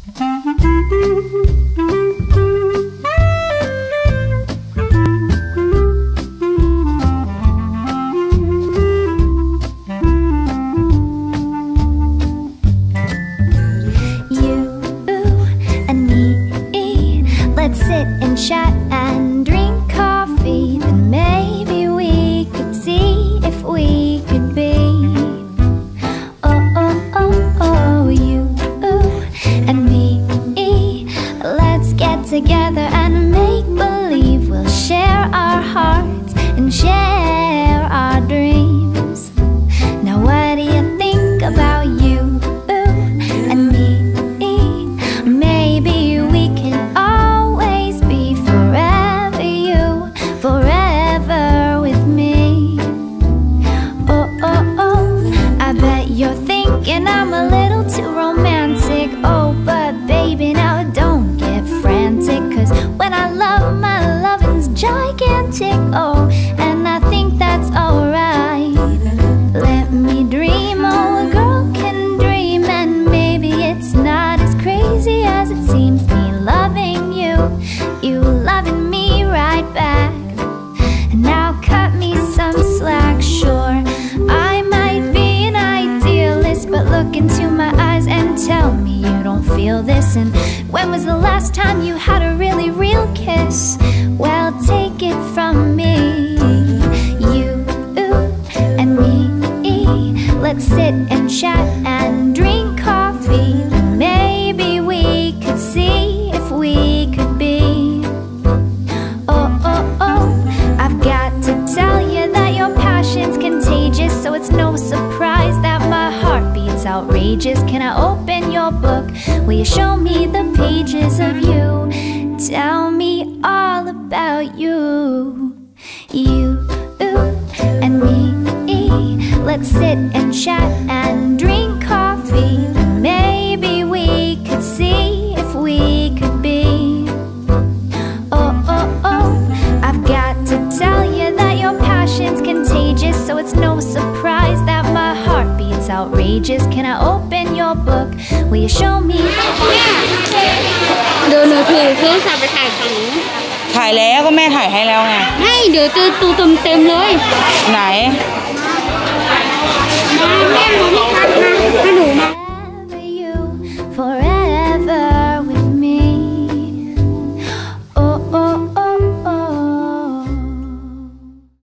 Let's sit and chat and drink coffee. Then maybe we could see if we could be. Oh, oh, oh, oh, you and me. Let's get together and make believe we'll share our hearts and share our dreams. Now what do you think about you and me? Maybe we can always be forever you, forever with me. Oh, oh, oh, I bet you're thinking I'm a little too romantic. Oh, but baby, now don't get frantic, 'cause when I love, my loving's gigantic. Oh, and I think that's alright. Let me dream, oh, a girl can dream, and maybe it's not as crazy as it seems. Me loving you, you loving me right back. And now cut me some slack. Sure, I might be an idealist, but look into my eyes and tell me you don't feel this. And when was the last time you had a really real kiss? Well, take it from me, you and me. Let's sit and chat and drink coffee. Maybe we could see if we could be. Oh, oh, oh, I've got to tell you that your passion's contagious, so it's no surprise that my heart beats outrageous. Can I open your book? Will you show me the pages of you? Tell me all about you, you and me. Let's sit and chat and drink coffee. Maybe we could see if we could be. Oh, oh, oh, I've got to tell you that your passion's contagious, so it's no surprise that my heart beats outrageous. Can I open your book? Will you show me? เดี๋ยวหนูถือโทรศัพท์ไปถ่ายฝั่งนู้นถ่ายแล้วก็แม่ถ่ายให้แล้วไงให้เดี๋ยวเจอตูเต็มเลยไหน